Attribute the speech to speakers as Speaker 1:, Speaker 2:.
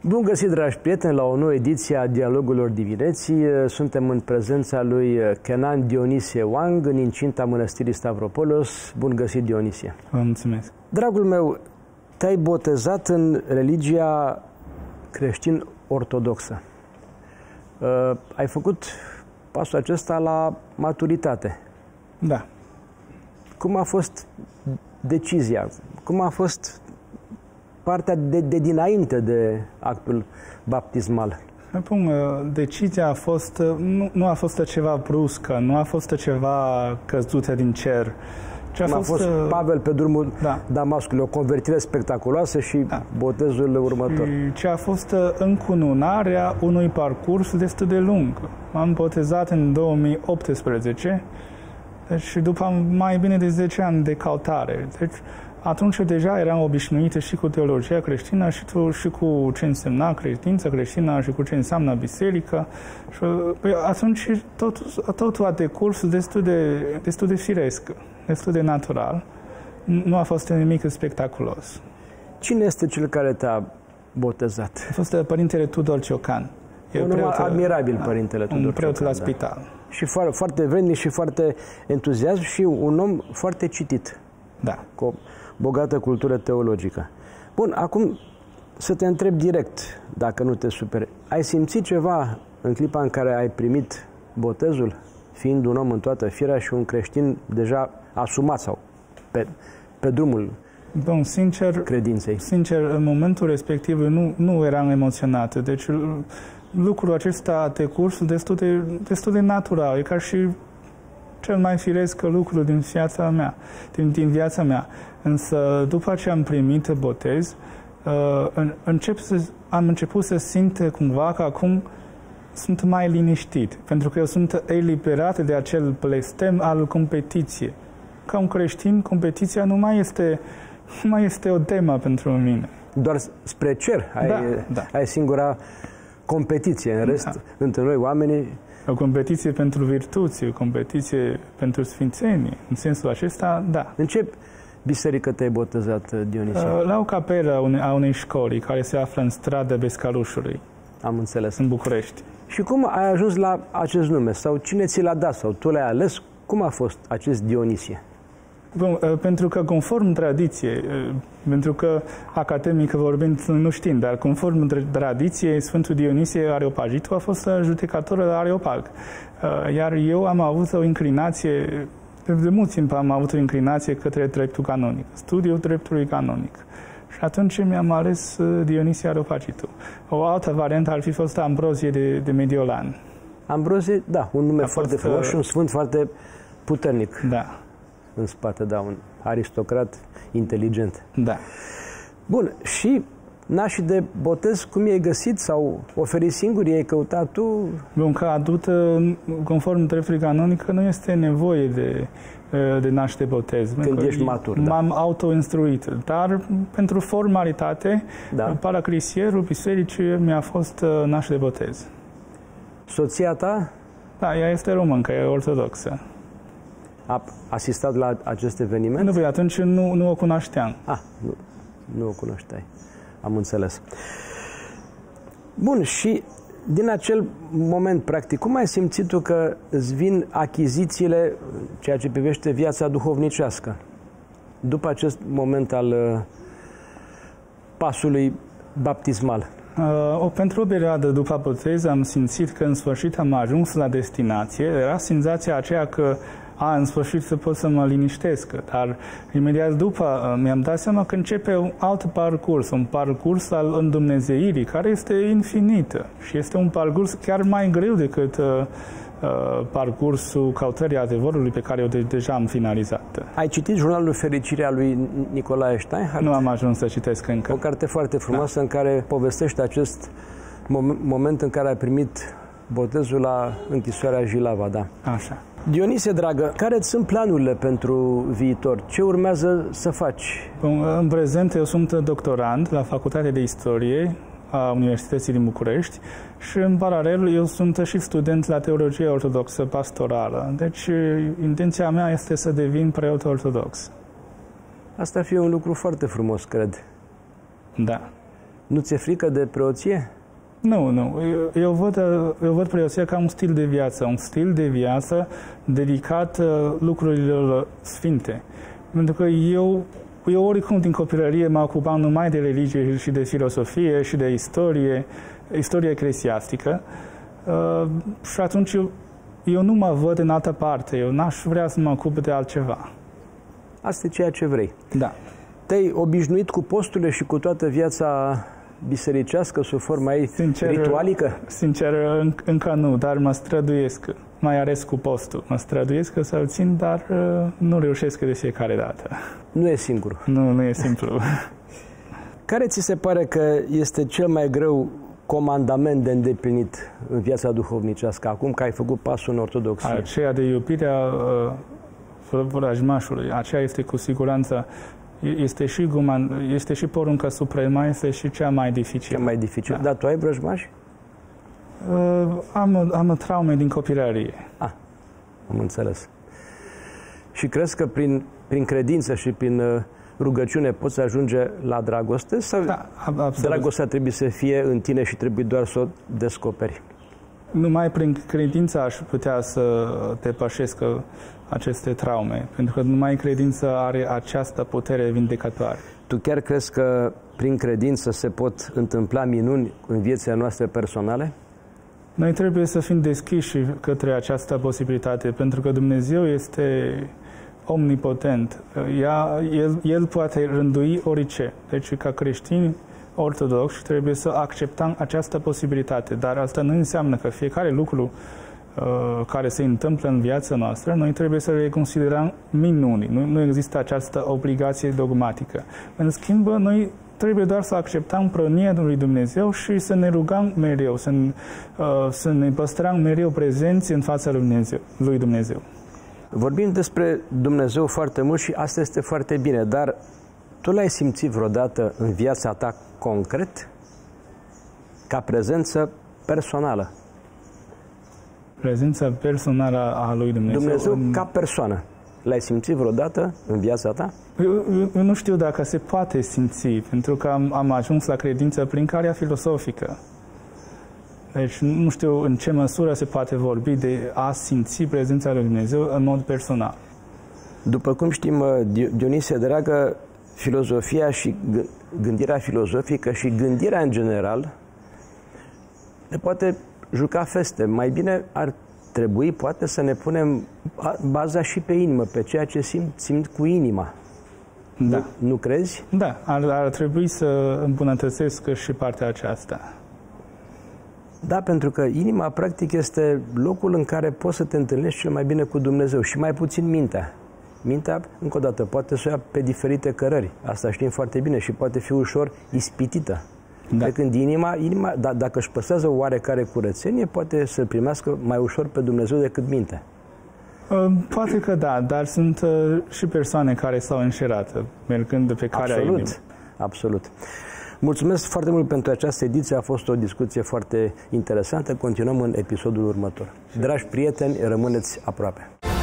Speaker 1: Bun găsit, dragi prieteni, la o nouă ediție a Dialogurilor Dimineții. Suntem în prezența lui Kenan Dionisie Wang, în incinta Mănăstirii Stavropolos. Bun găsit, Dionisie!
Speaker 2: Vă mulțumesc!
Speaker 1: Dragul meu, te-ai botezat în religia creștin-ortodoxă. Ai făcut pasul acesta la maturitate.
Speaker 2: Da.
Speaker 1: Cum a fost decizia? Cum a fost partea de dinainte de actul baptismal?
Speaker 2: Bun, decizia a fost, nu a fost ceva bruscă, nu a fost ceva căzută din cer.
Speaker 1: A fost Pavel pe drumul Damascului, o convertire spectaculoasă și botezul următor.
Speaker 2: Ce a fost încununarea unui parcurs destul de lung. M-am botezat în 2018, deci după mai bine de 10 ani de căutare. Deci atunci deja eram obișnuită și cu teologia creștină și cu ce însemna credință creștină și cu ce înseamnă biserică. Și atunci totul a decurs destul de firesc, destul de natural. Nu a fost nimic spectaculos.
Speaker 1: Cine este cel care te-a botezat?
Speaker 2: A fost părintele Tudor Ciocan.
Speaker 1: Un om admirabil, părintele Tudor Ciocan.
Speaker 2: Un preot la spital.
Speaker 1: Și foarte vrednic și foarte entuziasm și un om foarte citit.
Speaker 2: Da.
Speaker 1: Cu o bogată cultură teologică. Bun, acum să te întreb direct, dacă nu te superi. Ai simțit ceva în clipa în care ai primit botezul, fiind un om în toată firea și un creștin deja asumat sau pe drumul credinței?
Speaker 2: Sincer, în momentul respectiv nu eram emoționat. Deci lucrul acesta a decurs destul de natural. E ca și cel mai firesc lucru din viața mea, din viața mea. Însă, după ce am primit botez, am început să simt cumva că acum sunt mai liniștit, pentru că eu sunt eliberat de acel blestem al competiției. Ca un creștin, competiția nu mai este o temă pentru mine.
Speaker 1: Doar spre cer ai singura competiție, în rest, între noi oamenii.
Speaker 2: O competiție pentru virtuți, o competiție pentru sfințenie. În sensul acesta, da.
Speaker 1: În ce biserică te-ai botezat, Dionisie?
Speaker 2: La o capelă a unei școli care se află în strada Bescalușului.
Speaker 1: Am înțeles.
Speaker 2: În București.
Speaker 1: Și cum ai ajuns la acest nume? Sau cine ți l-a dat? Sau tu l-ai ales? Cum a fost acest Dionisie?
Speaker 2: Bun, pentru că conform tradiției, pentru că academic vorbind nu știm, dar conform tradiției, Sfântul Dionisie Areopagitul a fost judecător la Areopag. Iar eu am avut o inclinație, de mult timp am avut o inclinație către dreptul canonic, studiul dreptului canonic. Și atunci mi-am ales Dionisie Areopagitul. O altă variantă ar fi fost Ambrozie de Mediolan.
Speaker 1: Ambrozie, da, un nume foarte frumos și un sfânt foarte puternic.
Speaker 2: Da.
Speaker 1: În spate, da, un aristocrat inteligent.
Speaker 2: Da.
Speaker 1: Bun, și nașii de botez, cum i-ai găsit sau oferi singur, i-ai căutat tu?
Speaker 2: Bun, ca adult, conform dreptului canonic, nu este nevoie de naș de botez.
Speaker 1: Când ești matur, da.
Speaker 2: M-am auto-instruit, dar pentru formalitate, paracrisierul bisericii mi-a fost naș de botez.
Speaker 1: Soția ta?
Speaker 2: Da, ea este româncă, e ortodoxă.
Speaker 1: A asistat la acest eveniment?
Speaker 2: Nu, atunci nu o cunoșteam.
Speaker 1: Nu o cunoșteai. Am înțeles. Bun, și din acel moment, practic, cum ai simțit tu că îți vin achizițiile, ceea ce privește viața duhovnicească, după acest moment al pasului baptismal?
Speaker 2: Pentru o perioadă după botez am simțit că în sfârșit am ajuns la destinație. Era senzația aceea că în sfârșit să pot să mă liniștesc. Dar imediat după mi-am dat seama că începe un alt parcurs, un parcurs al îndumnezeirii, care este infinită și este un parcurs chiar mai greu decât parcursul căutării adevărului pe care eu deja am finalizat. Ai
Speaker 1: citit Jurnalul Fericirea lui Nicolae Steinhardt?
Speaker 2: Nu am ajuns să citesc încă.
Speaker 1: O carte foarte frumoasă în care povestește acest moment în care ai primit botezul la închisoarea Jilava, da.
Speaker 2: Așa.
Speaker 1: Dionisie, dragă, care sunt planurile pentru viitor? Ce urmează să faci?
Speaker 2: În prezent eu sunt doctorand la Facultatea de Istorie a Universității din București și în paralel eu sunt și student la Teologie Ortodoxă Pastorală. Deci intenția mea este să devin preot ortodox.
Speaker 1: Asta ar fi un lucru foarte frumos, cred.
Speaker 2: Da.
Speaker 1: Nu ți-e frică de preoție?
Speaker 2: Nu. Eu văd preoția ca un stil de viață dedicat lucrurilor sfinte. Pentru că eu oricum din copilărie mă ocupam numai de religie și de filosofie și de istorie eclesiastică. Și atunci eu nu mă văd în altă parte. Eu n-aș vrea să mă ocup de altceva.
Speaker 1: Asta e ceea ce vrei.
Speaker 2: Da.
Speaker 1: Te-ai obișnuit cu posturile și cu toată viața bisericească sub forma ei ritualică?
Speaker 2: Sincer, încă nu, dar mă străduiesc, mai ales cu postul. Mă străduiesc să-l țin, dar nu reușesc de fiecare dată.
Speaker 1: Nu e simplu.
Speaker 2: Nu e simplu.
Speaker 1: Care ți se pare că este cel mai greu comandament de îndeplinit în viața duhovnicească, acum că ai făcut pasul în ortodoxie?
Speaker 2: Aceea de iubirea vrăjmașului, aceea este cu siguranță. Este și porunca supremă, este și cea mai dificilă.
Speaker 1: Cea mai dificilă. Da. Dar tu ai vrăjmași?
Speaker 2: Am traume din copilărie.
Speaker 1: Am înțeles. Și crezi că prin credință și prin rugăciune poți ajunge la dragoste? Sau dragostea trebuie să fie în tine și trebuie doar să o descoperi?
Speaker 2: Numai prin credință aș putea să depășesc aceste traume, pentru că numai credința are această putere vindecătoare.
Speaker 1: Tu chiar crezi că prin credință se pot întâmpla minuni în viețile noastre personale?
Speaker 2: Noi trebuie să fim deschiși către această posibilitate, pentru că Dumnezeu este omnipotent. El poate rândui orice. Deci, ca creștini ortodoxi, trebuie să acceptăm această posibilitate. Dar asta nu înseamnă că fiecare lucru care se întâmplă în viața noastră, noi trebuie să le considerăm minuni. Nu există această obligație dogmatică. În schimb, noi trebuie doar să acceptăm prănia lui Dumnezeu și să ne rugăm mereu, să ne păstrăm mereu prezenți în fața lui Dumnezeu.
Speaker 1: Vorbim despre Dumnezeu foarte mult și asta este foarte bine, dar tu l-ai simțit vreodată în viața ta concret ca prezență personală?
Speaker 2: Prezența personală a lui Dumnezeu.
Speaker 1: Dumnezeu ca persoană. L-ai simțit vreodată în viața ta?
Speaker 2: Eu nu știu dacă se poate simți, pentru că am ajuns la credința prin calea filosofică. Deci nu știu în ce măsură se poate vorbi de a simți prezența lui Dumnezeu în mod personal.
Speaker 1: După cum știm, Dionisie dragă, filozofia și gândirea filozofică și gândirea în general ne poate juca feste. Mai bine ar trebui, poate, să ne punem baza și pe inimă, pe ceea ce simt cu inima.
Speaker 2: Da.
Speaker 1: Nu crezi?
Speaker 2: Da, ar trebui să îmbunătățesc și partea aceasta.
Speaker 1: Da, pentru că inima, practic, este locul în care poți să te întâlnești cel mai bine cu Dumnezeu și mai puțin mintea. Mintea, încă o dată, poate să o ia pe diferite cărări. Asta știm foarte bine și poate fi ușor ispitită. Da. Pe când inima, dacă își păstrează oarecare curățenie, poate să primească mai ușor pe Dumnezeu decât mintea.
Speaker 2: Poate că da, dar sunt și persoane care s-au înșerat, mergând pe calea inimii.
Speaker 1: Absolut. Mulțumesc foarte mult pentru această ediție, a fost o discuție foarte interesantă. Continuăm în episodul următor. Dragi prieteni, rămâneți aproape.